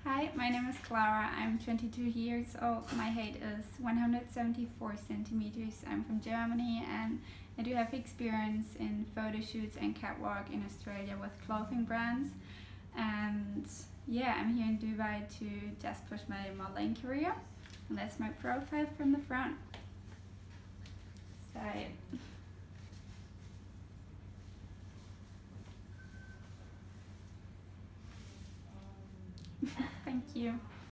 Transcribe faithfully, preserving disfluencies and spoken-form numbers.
Hi, my name is Clara. I'm twenty-two years old. My height is one hundred seventy-four centimeters. I'm from Germany and I do have experience in photo shoots and catwalk in Australia with clothing brands. And yeah, I'm here in Dubai to just push my modeling career. And that's my profile from the front. Side. Thank you.